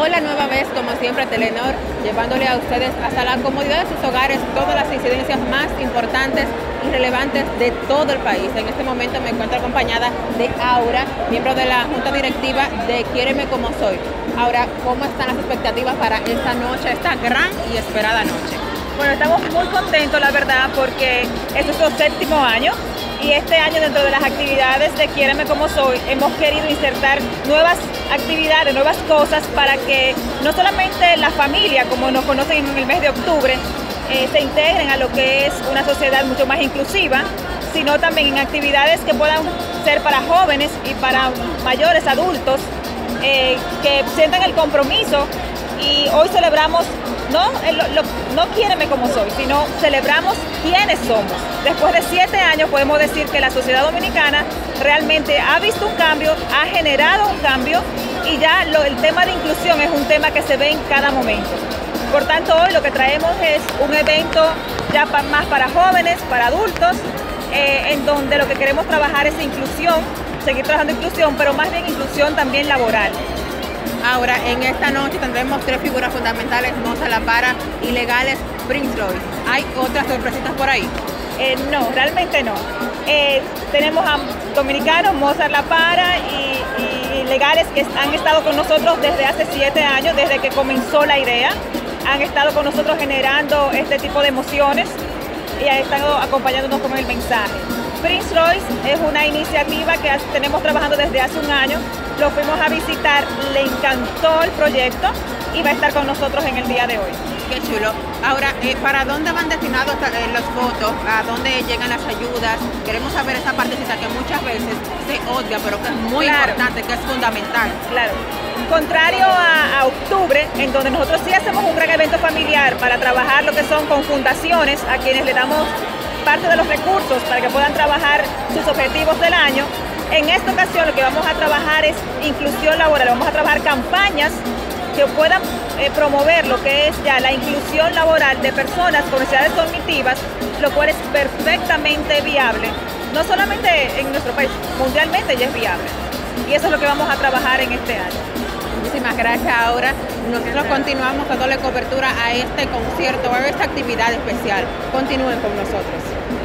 Hola nueva vez, como siempre, Telenor, llevándole a ustedes hasta la comodidad de sus hogares todas las incidencias más importantes y relevantes de todo el país. En este momento me encuentro acompañada de Aura, miembro de la Junta Directiva de Quiéreme Como Soy. Aura, ¿cómo están las expectativas para esta noche, esta gran y esperada noche? Bueno, estamos muy contentos, la verdad, porque este es nuestro séptimo año y este año, dentro de las actividades de Quiéreme Como Soy, hemos querido insertar nuevas actividades, nuevas cosas para que no solamente la familia, como nos conocen en el mes de octubre, se integren a lo que es una sociedad mucho más inclusiva, sino también en actividades que puedan ser para jóvenes y para mayores adultos, que sientan el compromiso. Y hoy celebramos no Quiéreme Como Soy, sino celebramos quiénes somos. Después de 7 años podemos decir que la sociedad dominicana realmente ha visto un cambio, ha generado un cambio, y ya el tema de inclusión es un tema que se ve en cada momento. Por tanto, hoy lo que traemos es un evento ya más para jóvenes, para adultos, en donde lo que queremos trabajar es inclusión, seguir trabajando inclusión, pero más bien inclusión también laboral. Ahora, en esta noche tendremos 3 figuras fundamentales: Mozart La Para, Ilegales, Prince Royce. ¿Hay otras sorpresitas por ahí? No, realmente no. Tenemos a dominicanos, Mozart La Para y Ilegales, que han estado con nosotros desde hace 7 años, desde que comenzó la idea. Han estado con nosotros generando este tipo de emociones y han estado acompañándonos con el mensaje. Prince Royce es una iniciativa que tenemos trabajando desde hace un año. Lo fuimos a visitar, le encantó el proyecto y va a estar con nosotros en el día de hoy. Qué chulo. Ahora, ¿para dónde van destinados los votos? ¿A dónde llegan las ayudas? Queremos saber esa partecita que muchas veces se obvia, pero que es muy importante, que es fundamental. Claro. Contrario a octubre, en donde nosotros sí hacemos un gran evento familiar para trabajar lo que son con fundaciones, a quienes le damos parte de los recursos para que puedan trabajar sus objetivos del año. En esta ocasión lo que vamos a trabajar es inclusión laboral. Vamos a trabajar campañas que puedan promover lo que es ya la inclusión laboral de personas con necesidades cognitivas, lo cual es perfectamente viable, no solamente en nuestro país, mundialmente ya es viable. Y eso es lo que vamos a trabajar en este año. Muchísimas gracias. Ahora nosotros continuamos dándole cobertura a este concierto, a esta actividad especial. Continúen con nosotros.